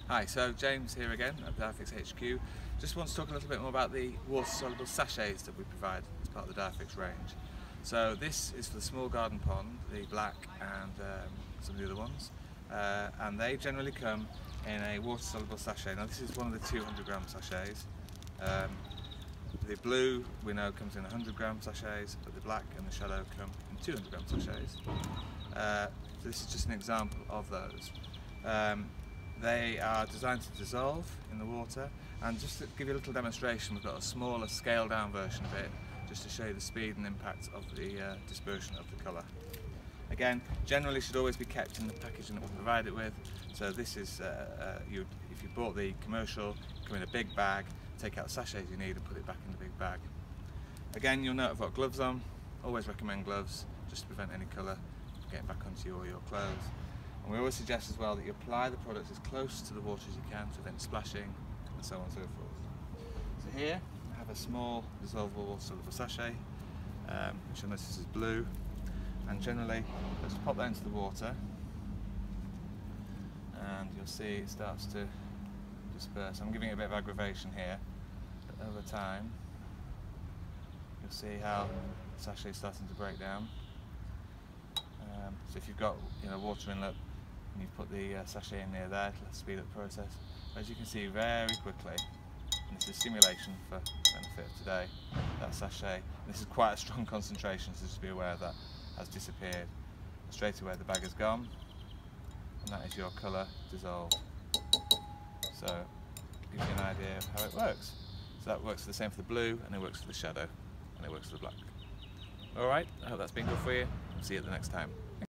Hi, so James here again at Dyofix HQ. Just want to talk a little bit more about the water-soluble sachets that we provide as part of the Dyofix range. So this is for the small garden pond, the black and some of the other ones, and they generally come in a water-soluble sachet. Now this is one of the 200-gram sachets. The blue we know comes in 100-gram sachets, but the black and the shadow come in 200-gram sachets. So this is just an example of those. They are designed to dissolve in the water, and just to give you a little demonstration, we've got a smaller scaled down version of it just to show you the speed and impact of the dispersion of the colour. Again, generally should always be kept in the packaging that we provide it with. So this is, if you bought the commercial, come in a big bag, take out the sachets you need and put it back in the big bag. Again, you'll note I've got gloves on. Always recommend gloves just to prevent any colour getting back onto you or your clothes. And we always suggest as well that you apply the product as close to the water as you can to prevent splashing and so on and so forth. So here I have a small dissolvable soluble sachet, which you'll notice is blue, and generally just pop that into the water and you'll see it starts to disperse. I'm giving it a bit of aggravation here, but over time you'll see how the sachet is starting to break down. So if you've got water inlet and you've put the sachet in near there, it'll speed up the process. But as you can see very quickly, and this is simulation for benefit of today, that sachet, this is quite a strong concentration, so just be aware of that, has disappeared. Straight away the bag is gone, and that is your colour dissolved. So it gives you an idea of how it works. So that works the same for the blue, and it works for the shadow, and it works for the black. Alright, I hope that's been good for you. See you at the next time.